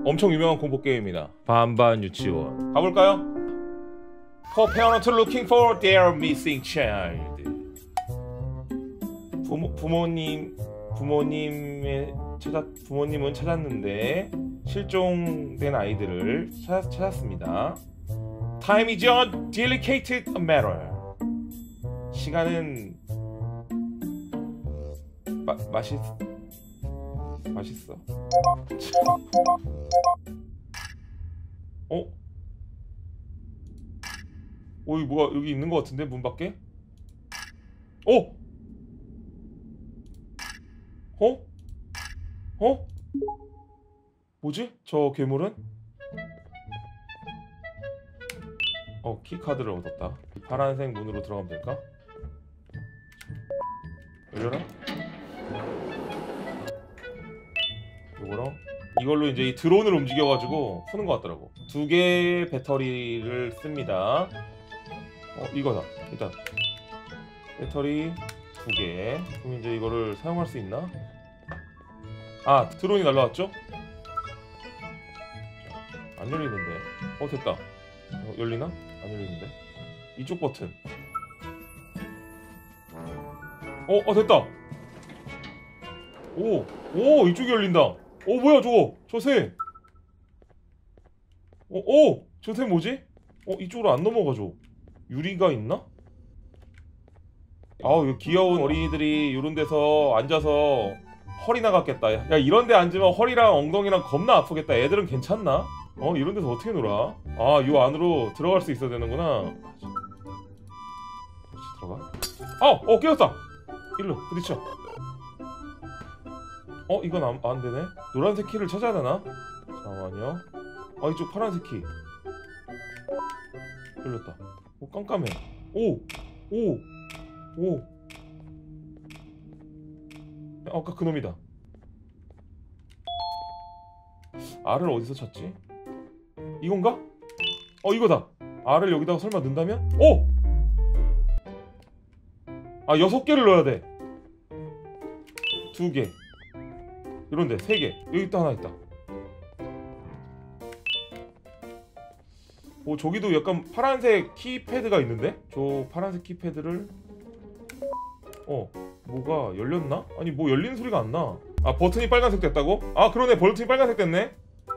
엄청 유명한 공포 게임입니다. 반반 유치원 가볼까요? For parents looking for their missing child. 부모님은 찾았는데 실종된 아이들을 찾았습니다. Time is a delicate matter. 시간은 맛있어. 어? 어, 이 뭐가 여기 있는 것 같은데 문 밖에? 어? 어? 어? 뭐지? 저 괴물은? 키카드를 얻었다. 파란색 문으로 들어가면 될까? 열려라? 요거랑 이걸로 이제 이 드론을 움직여가지고 푸는 것 같더라고. 2개의 배터리를 씁니다. 이거다. 일단 배터리 2개. 그럼 이제 이거를 사용할 수 있나? 아, 드론이 날라왔죠? 안 열리는데. 됐다. 열리나? 안 열리는데. 이쪽 버튼. 됐다. 오, 이쪽이 열린다. 뭐야 저거? 저 새. 저 새 뭐지? 이쪽으로 안 넘어가죠. 유리가 있나? 아우, 귀여운 어린이들이 이런 데서 앉아서 허리 나갔겠다. 야, 이런 데 앉으면 허리랑 엉덩이랑 겁나 아프겠다. 애들은 괜찮나? 이런 데서 어떻게 놀아? 아, 요 안으로 들어갈 수 있어야 되는구나. 들어가. 깨웠다. 일로 부딪혀. 이건 안 되네. 노란색 키를 찾아야 되나? 잠깐만요. 이쪽 파란색 키. 열렸다. 깜깜해. 아까 그놈이다. R을 어디서 찾지? 이건가? 이거다. R을 여기다가 설마 넣는다면? 6개를 넣어야 돼. 2개. 이런데 3개. 여기 또 하나 있다. 저기도 약간 파란색 키패드가 있는데? 저 파란색 키패드를 뭐가 열렸나? 아니, 뭐 열리는 소리가 안 나. 버튼이 빨간색 됐다고? 그러네. 버튼이 빨간색 됐네.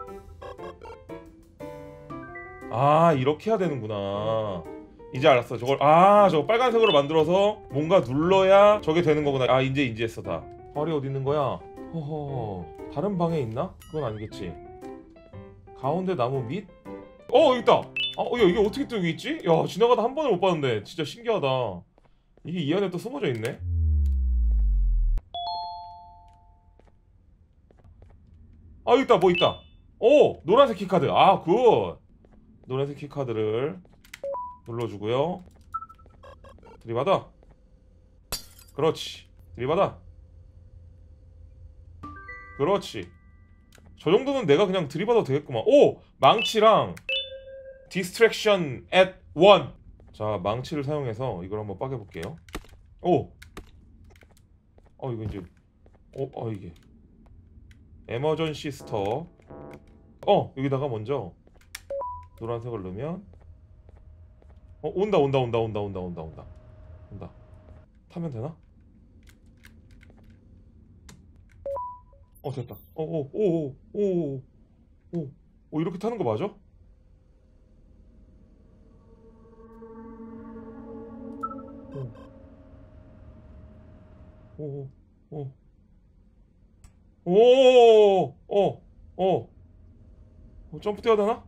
이렇게 해야 되는구나. 이제 알았어. 저거 빨간색으로 만들어서 뭔가 눌러야 저게 되는 거구나. 이제 인지했어. 다. 발이 어디 있는 거야? 다른 방에 있나? 그건 아니겠지. 가운데 나무 밑? 여기 있다. 이게 어떻게 또 여기 있지? 야, 지나가다 한 번을 못 봤는데 진짜 신기하다. 이게 이 안에 또 숨어져 있네. 여기 있다. 뭐 있다. 노란색 키카드. 굿. 노란색 키카드를 눌러주고요. 들이받아. 그렇지. 들이받아. 그렇지. 저 정도는 내가 그냥 들이받아도 되겠구만. 망치랑 Distraction at 1. 자, 망치를 사용해서 이걸 한번 빠개볼게요. 이거 이제 이게 에머전시 스터. 여기다가 먼저 노란색을 넣으면 온다. 타면 되나? 됐다. 이렇게 타는 거 맞아? 점프 뛰어야 되나?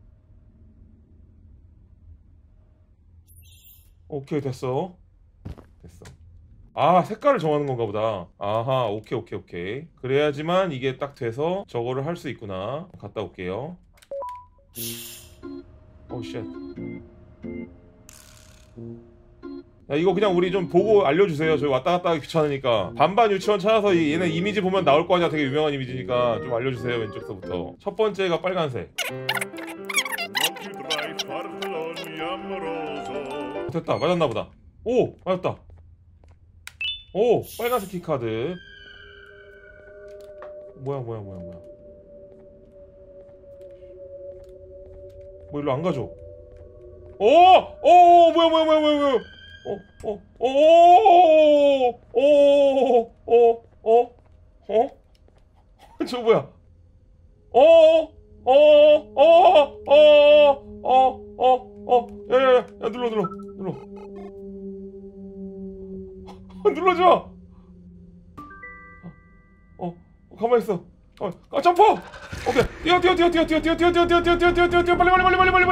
오케이, 됐어. 색깔을 정하는 건가 보다. 아하, 오케이. 그래야지만 이게 딱 돼서 저거를 할 수 있구나. 갔다 올게요. 쉣. 야, 이거 그냥 우리 좀 보고 알려주세요. 저희 왔다 갔다 하기 귀찮으니까. 반반 유치원 찾아서 얘네 이미지 보면 나올 거 아니야. 되게 유명한 이미지니까 좀 알려주세요. 왼쪽서부터. 첫 번째가 빨간색. 됐다. 맞았나 보다. 맞았다. 빨간색 키카드. 뭐야. 뭐 일로 안 가죠? 뭐야? 저 뭐야? 야야야, 눌러. 눌러줘. 가만히 있어. 점프. 오케이. 뛰어. 빨리.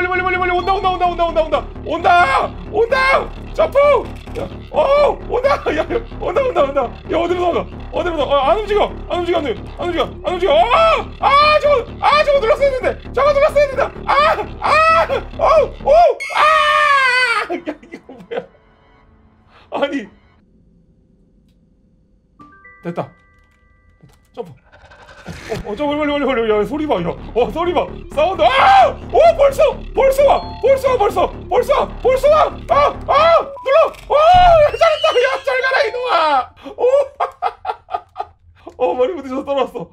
온다. 점프. 온다. 야, 온다. 야, 어디로 나가? 안 움직여. 저거 눌렀어야 했는데. 야, 이거 뭐야? 아니. 됐다. 점프. 빨리. 야, 소리 봐. 야, 소리 봐. 사운드. 벌써 와. 눌러. 잘했다. 야, 잘 가라 이놈아. 머리 부딪혀서 떨어졌어.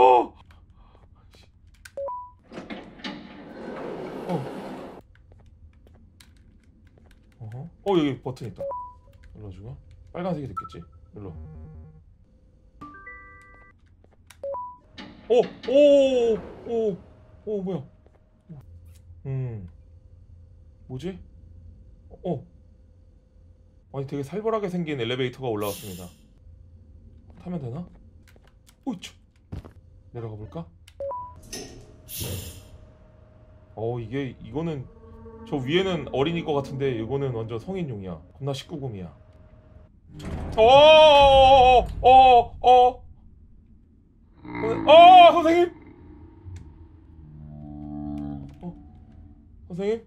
여기 버튼 있다. 눌러주고. 빨간색이 됐겠지. 눌러. 뭐야? 뭐지? 아니, 되게 살벌하게 생긴 엘리베이터가 올라왔습니다. 타면 되나? 내려가 볼까? 이거는 저 위에는 어린이 거 같은데 이거는 완전 성인용이야. 겁나 19금이야. 선생님? 선생님?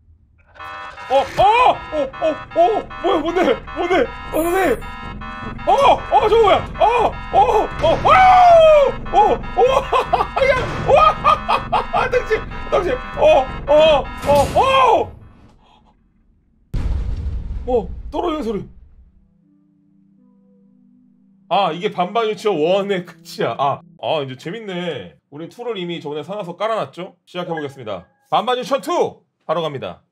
뭐야, 뭔데? 선생님! 저거 뭐야? 당신! 떨어지는 소리. 이게 반반 유치원 1의 끝이야. 이제 재밌네. 우린 2를 이미 저번에 사놔서 깔아놨죠? 시작해보겠습니다. 반반 유치원 2! 바로 갑니다.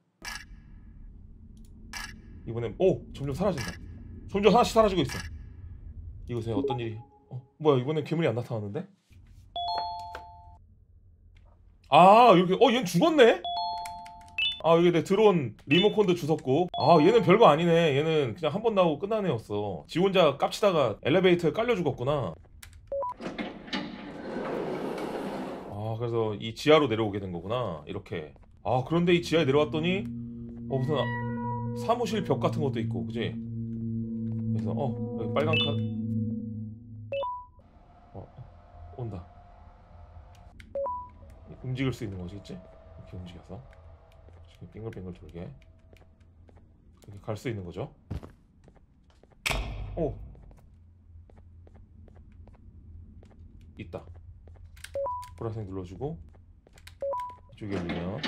이번엔 점점 사라진다. 점점 하나씩 사라지고 있어. 이곳에 어떤 일이... 뭐야, 이번엔 괴물이 안 나타나는데? 이렇게... 얘는 죽었네? 여기 내 드론 리모컨도 주웠고. 얘는 별거 아니네. 얘는 그냥 한 번 나오고 끝난 애였어. 지 혼자 깝치다가 엘리베이터에 깔려 죽었구나. 그래서 이 지하로 내려오게 된 거구나. 이렇게. 그런데 이 지하에 내려왔더니 무슨 사무실 벽 같은 것도 있고, 그지? 그래서 여기 빨간 카드. 온다. 움직일 수 있는 거지, 있지? 이렇게 움직여서 빙글빙글 돌게 이렇게 갈 수 있는 거죠. 있다. 보라색 눌러주고 이쪽에 열리면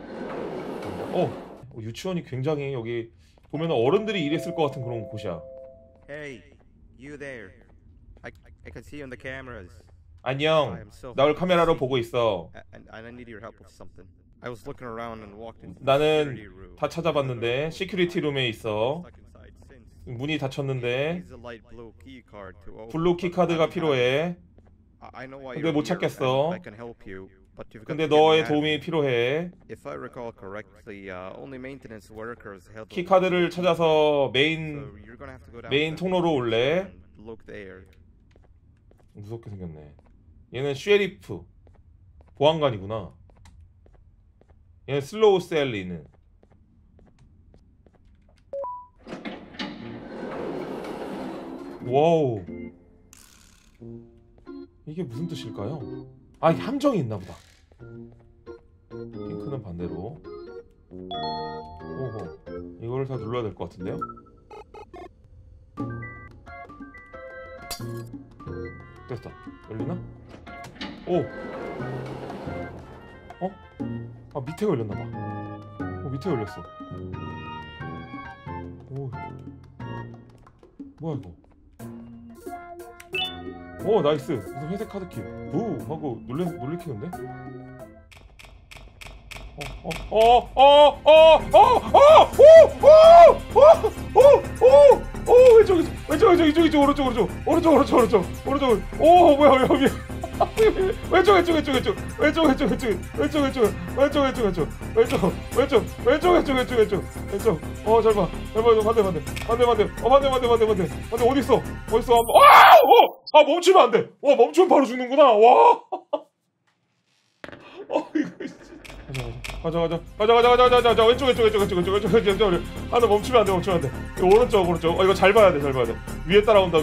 유치원이 굉장히 여기 보면 어른들이 일했을 것 같은 그런 곳이야. Hey, you there? I can see you on the cameras. 안녕. 널 카메라로 보고 있어. And I need your help with something. I was looking around and walked into 나는 다 찾아봤는데 시큐리티 룸에 있어. 문이 닫혔는데 블루 키카드가 필요해. 근데 못 찾겠어. 근데 너의 도움이 필요해. 키카드를 찾아서 메인 통로로 올래. 무섭게 생겼네. 얘는 쉐리프 보안관이구나. 얘는 슬로우 셀리는 와우. 이게 무슨 뜻일까요? 이게 함정이 있나보다. 핑크는 반대로. 이거를 다 눌러야 될 것 같은데요? 됐다. 열리나? 밑에 열렸나봐. 밑에 열렸어. 뭐야 이거? 나이스. 무슨 회색 카드키 부 하고 놀래키는데? 왼쪽 오른쪽 오 뭐야 왼쪽 잘봐 반대 어디 있어 멈추면 안돼 와 멈추면 바로 죽는구나 와 가자 왼쪽 하나 멈추면 안돼 이거 오른쪽 이거 잘 봐야 돼 위에 따라온다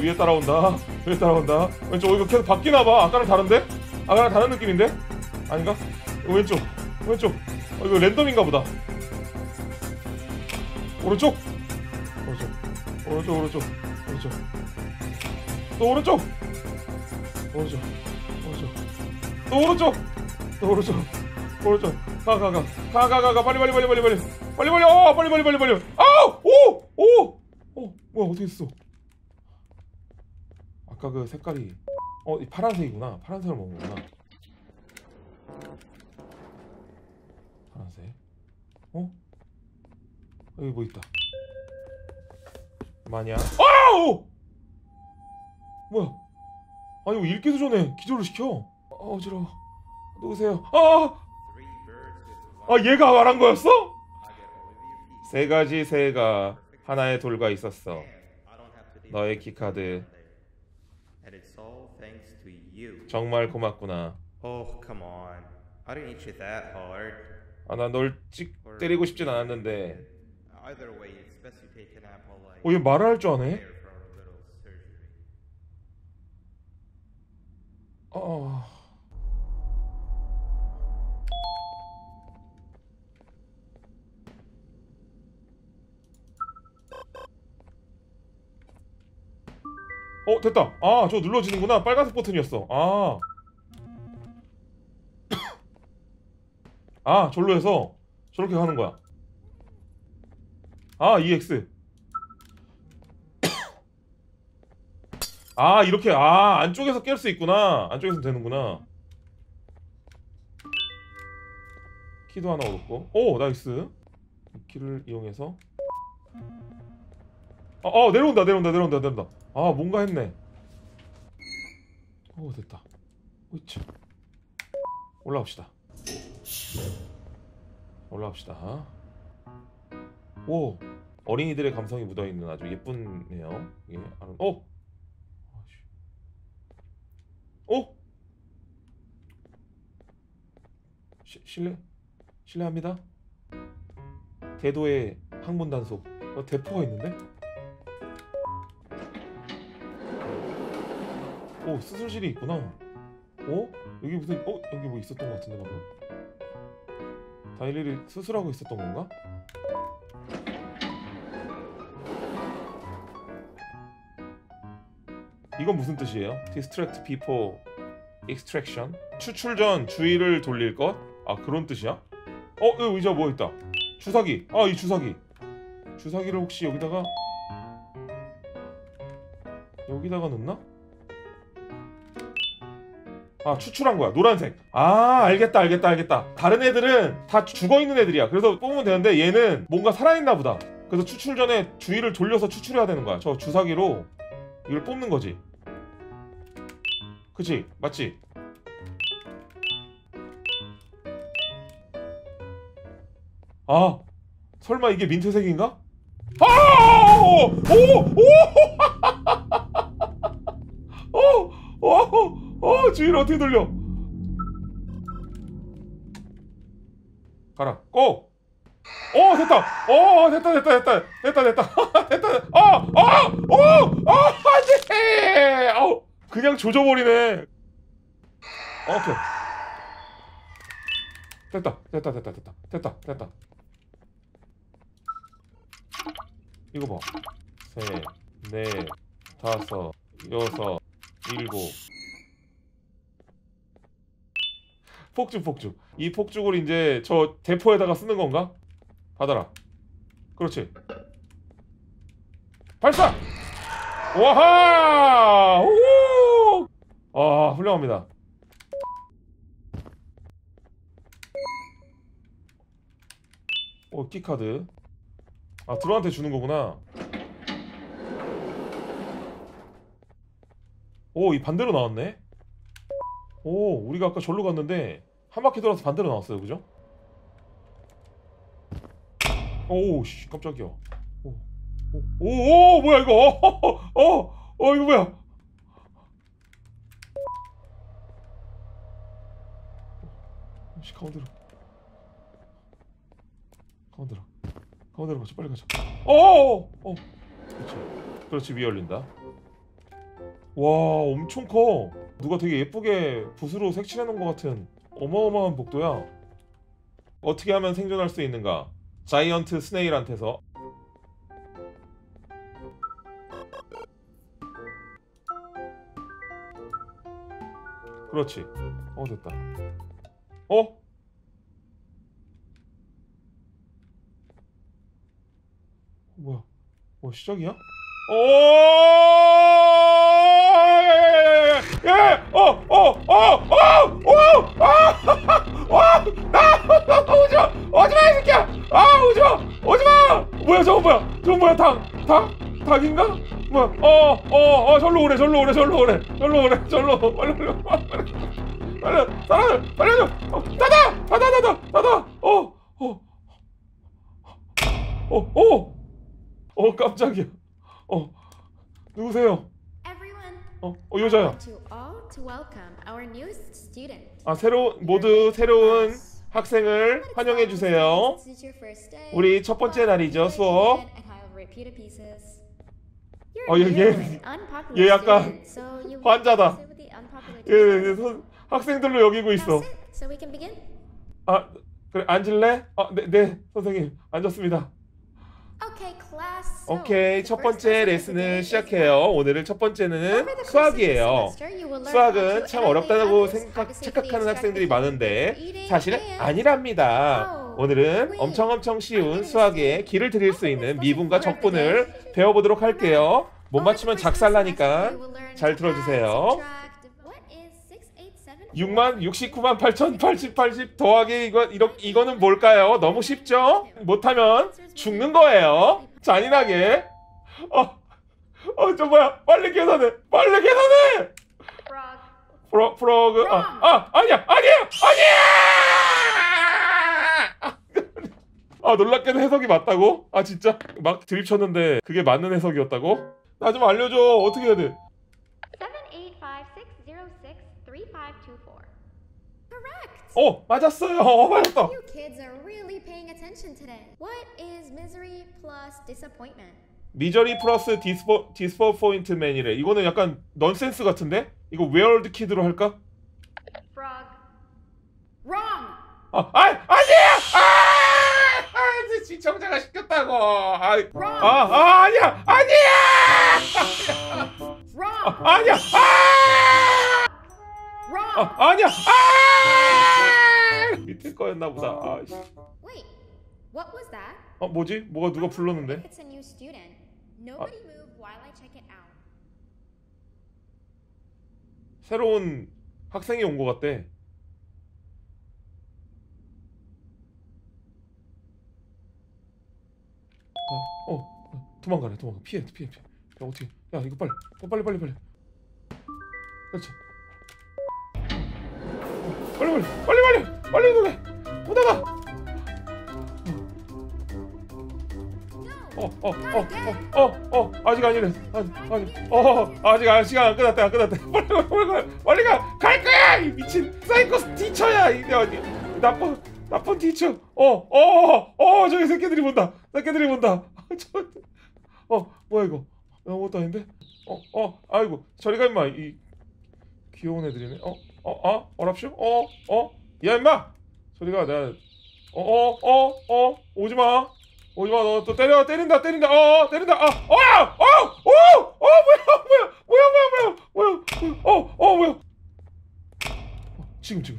왼쪽 이거 계속 바뀌나봐 아까랑 다른데? 아까랑 다른 느낌인데? 아닌가? 이거 왼쪽 이거 랜덤인가 보다 오른쪽 또 오른쪽 가 빨리 아우 뭐야 어디 있어 아까 그 색깔이 이 파란색이구나 파란색을 먹는구나 파란색 여기 뭐 있다 마냐 아우 뭐야 아니 뭐 읽기도 전에 기절을 시켜 어지러워 누구세요 얘가 말한 거였어? 세 가지 새가 하나의 돌과 있었어. 너의 키카드 정말 고맙구나. Oh, come on. I didn't hit you that hard. 나 널 때리고 싶진 않았는데. Either way, it's best you take a nap while I 얘 말을 할 줄 아네? prepare for a little surgery. 됐다. 저거 눌러지는구나. 빨간색 버튼이었어. 절로 해서 저렇게 하는 거야. EX. 이렇게 안쪽에서 깰 수 있구나. 안쪽에서 되는구나. 키도 하나 얻었고. 나이스. 이 키를 이용해서 내려온다. 뭔가 했네. 됐다. 으이차. 올라갑시다. 오, 어린이들의 감성이 묻어있는 아주 예쁜네요. 이게 실례합니다. 대도의 항문 단속. 대포가 있는데? 수술실이 있구나. 여기 무슨 여기 뭐 있었던 것 같은데 방금. 다일리를 수술하고 있었던 건가? 이건 무슨 뜻이에요? Distract people extraction. 추출 전 주의를 돌릴 것? 그런 뜻이야? 여기 의자 뭐 있다. 주사기. 이 주사기. 주사기를 혹시 여기다가 넣나? 추출한 거야. 노란색. 알겠다. 다른 애들은 다 죽어있는 애들이야. 그래서 뽑으면 되는데 얘는 뭔가 살아있나 보다. 그래서 추출 전에 주의를 돌려서 추출해야 되는 거야. 저 주사기로 이걸 뽑는 거지. 그치? 맞지? 설마 이게 민트색인가? 주의를 어떻게 돌려? 가라. 고! 됐다. 됐다. 안돼. 그냥 조져버리네. 오케이. 됐다. 이거 봐. 셋, 넷, 다섯, 여섯, 일곱. 폭죽. 이 폭죽을 이제 저 대포에다가 쓰는 건가? 받아라. 그렇지. 발사! 와하! 우! 훌륭합니다. 키카드. 아, 드론한테 주는 거구나. 오, 이 반대로 나왔네. 오, 우리가 아까 절로 갔는데 한 바퀴 돌아서 반대로 나왔어요, 그죠? 오, 씨, 깜짝이야. 오, 뭐야 이거? 이거 뭐야? 씨, 가운데로 가자, 빨리 가자. 그렇지, 위에 열린다. 와, 엄청 커. 누가 되게 예쁘게 붓으로 색칠해 놓은 것 같은 어마어마한 복도야. 어떻게 하면 생존할 수 있는가? 자이언트 스네일한테서. 그렇지. 됐다. 뭐야? 시작이야? 오지마 이 새끼야! 오지마! 뭐야 저거 뭐야? 닭인가? 뭐야? 절로 오래. 빨리 줘! 닫아! 깜짝이야. 누구세요? Everyone, 여자야. to all to welcome our newest student. 모두 새로운 학생을 환영해 주세요. This is your first day. 우리 첫 번째 날이죠, 수업. And I'll repeat the pieces. 얘 약간 환자다. 얘 학생들로 여기고 있어. So we can begin. 그래, 앉을래? 네, 선생님. 앉았습니다. Okay, class. 오케이, 첫 번째 레슨을 시작해요. 오늘의 첫 번째는 수학이에요. 수학은 참 어렵다고 착각하는 학생들이 많은데 사실은 아니랍니다. 오늘은 엄청 쉬운 수학에 길을 들일 수 있는 미분과 적분을 배워보도록 할게요. 못 맞추면 작살나니까 잘 들어주세요. 60,69,8,080 더하기 이거는 뭘까요? 너무 쉽죠? 못하면 죽는 거예요. 잔인하게. 저 뭐야? 빨리 계산해. 프로그. 아니야. 놀랍게도 해석이 맞다고? 진짜? 막 드립쳤는데 그게 맞는 해석이었다고? 나 좀 알려줘. 어떻게 해야 돼? 785606355. Correct. 맞았어요. 맞았다. You kids are really paying attention today. What is misery plus disappointment? 미저리 플러스 디스포인트맨이래. 이거는 약간 넌센스 같은데? 이거 웨어드 키드로 할까? Frog. Wrong. 아니야! 시청자가 시켰다고. 아니야! Wrong. 아니야! Wrong. 아니야! 밑에 거였나 보다. Wait. What was that? 뭐지? 뭐가 누가 불렀는데? It's a new student. Nobody move while I check it out. 새로운 학생이 온 것 같대. 도망가. 피해. 야, 어떻게? 야, 이거 빨리. 그렇지. 빨리 이동해. 오다가. 아직 아니래. 아직 시간 안 끝났대. 빨리 가. 갈 거야. 이 미친 사이코 티처야. 이 나쁜 티처. 저기 새끼들이 본다. 뭐야 이거? 아무것도 아닌데? 아이고, 저리 가 임마. 이 귀여운 애들이네. 어랍쇼? 야 임마! 저리 가. 내가 오지마. 너 또 때린다. 때린다. 뭐야? 지금.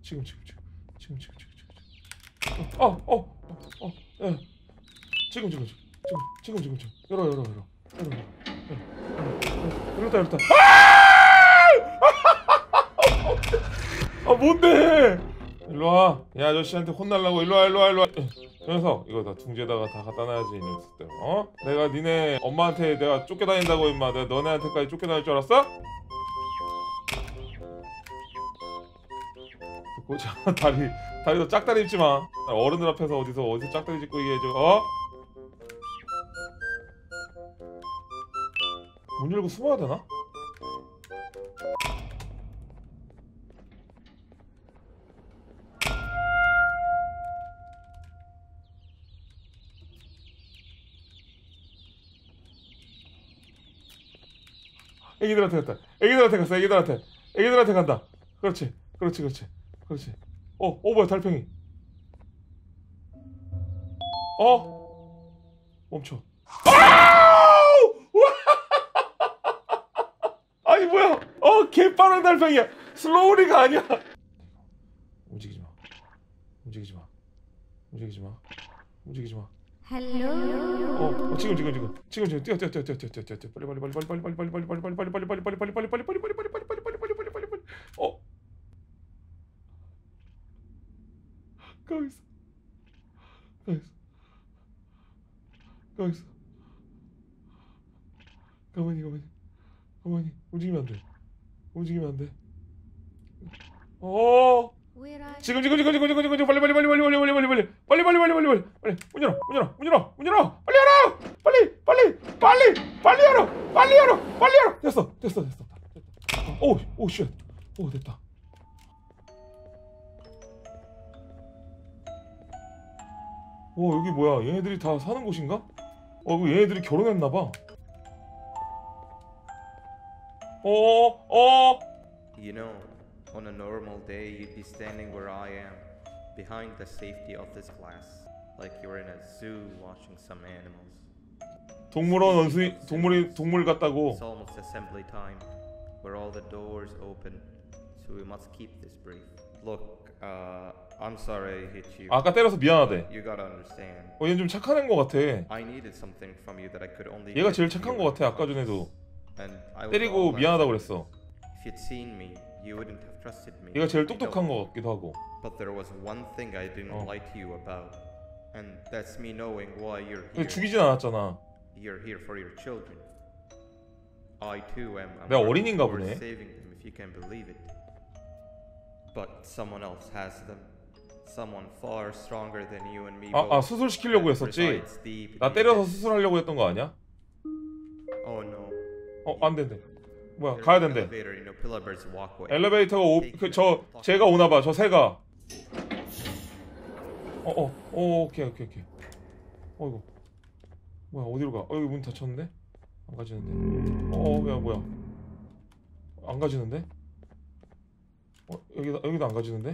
열어. 열었다. 뭔데? 일로와. 이 아저씨한테 혼날라고. 일로와 일로와. 저 녀석 이거 다 둥지에다가 다 갖다 놔야지 이놈 때. 내가 니네 엄마한테 내가 쫓겨다닌다고 임마. 내가 너네한테까지 쫓겨다닐 줄 알았어? 고자 다리도 짝다리 입지 마. 어른들 앞에서 어디서 짝다리 짚고 얘기해줘. 문 열고 숨어야 되나? 애기들한테 갔다. 애기들한테 갔어. 애기들한테 간다. 그렇지. 뭐야 달팽이. 멈춰. 아니 뭐야? 개빠른 달팽이야. 슬로우리가 아니야. 움직이지 마. Hello. 지금 뛰어. 빨리. 가만히. 움직이면 안 돼. Where are 지금 빨리 문 열어 빨리 열어 됐어 오 쉣 됐다. 여기 뭐야? 얘네들이 다 사는 곳인가? 이거 얘네들이 결혼했나봐. You know, on a normal day, you'd be standing where I am, behind the safety of this glass, like you're in a zoo watching some animals. 동물원 원숭이 동물 같다고. It's almost assembly time, where all the doors open, so we must keep this brief. Look, I'm sorry I hit you. 아까 때려서 미안하대. You gotta understand. 얘는 좀 착한 애인 것 같아. I needed something from you that I could only. 얘가 get 제일 from 착한 you. 것 같아. 아까 전에도 And I was 때리고 all 미안하다고 honest. 그랬어. If you'd seen me, you wouldn't have trusted me. 얘가 제일 I know. 똑똑한 것 같기도 하고. But there was one thing I didn't lie to you about, and that's me knowing why you're 근데 here. 죽이진 않았잖아. You're here for your children. I too am. 내가 working 어린이인가 towards 보네. saving them, if you can believe it. But someone else has them. Someone far stronger than you and me. both, 수술시키려고 that 했었지. resides deep 나 in 때려서 this. 수술하려고 했던 거 아니야? Oh no. 안 된대. 뭐야? There's 가야 an 된대. elevator in Pillar Bird's walkway. 엘리베이터가 쟤가 오나 봐. 저 새가. 오케이. 이거. 뭐야? 어디로 가? 여기 문 닫혔는데? 안 가지는데. 뭐야? 안 가지는데? 여기도 안 가지는데?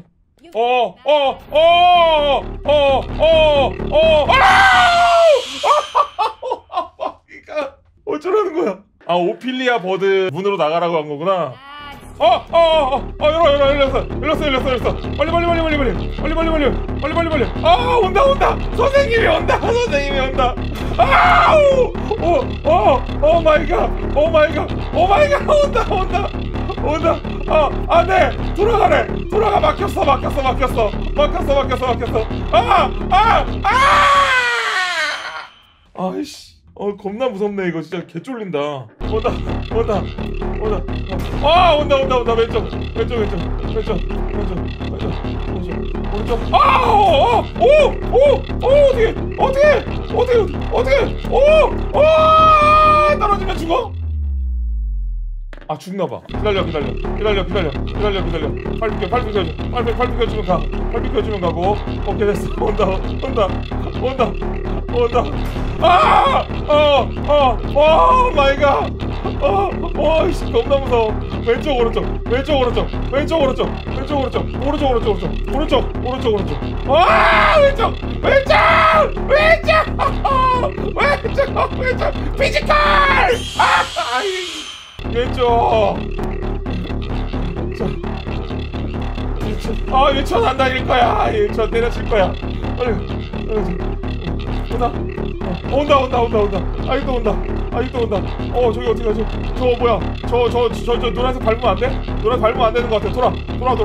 어쩌라는 거야? 오피리아 버드 문으로 나가라고 한 거구나. 열렸어. 빨리. 온다. 선생님이 온다. 오 마이 갓. 온다. 안돼. 돌아가. 막혔어. 아이씨. 겁나 무섭네 이거. 진짜 개 쫄린다. 온다. 왼쪽. 오른쪽. 어떻게? 떨어지면 죽어? 죽나봐. 기다려. 팔 비켜주면 가고. 오케이 됐어. 온다. 오 마이 갓. 이씨 겁나 무서워. 왼쪽 오른쪽. 왼쪽. 피지컬. 왼쪽. 유치원 안 다닐 거야. 유치원 때려칠 거야. 빨리. 온다. 아직도 온다. 아직도 온다. 저기 어떻게 가지? 저 뭐야? 저 노란색 밟으면 안 돼? 노란색 밟으면 안 되는 것 같아. 돌아.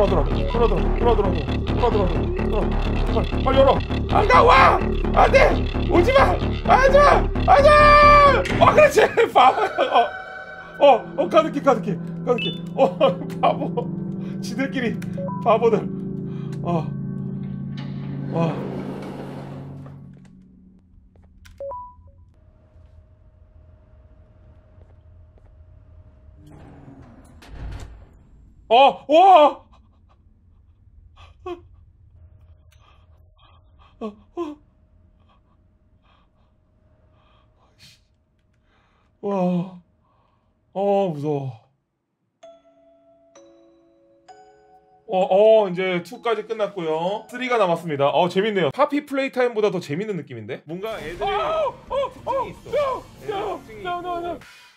제발 빨리 열어. 안 가. 와. 안 돼. 오지 마. 하지 마. 그렇지. 바보. 가득해. 바보. 지들끼리 바보들. 와. 와. 와. 무서워. 이제 2까지 끝났고요. 3가 남았습니다. 재밌네요. 파피 플레이 타임보다 더 재밌는 느낌인데? 뭔가 애들이 특징이 있어. 애들 특징이 있고.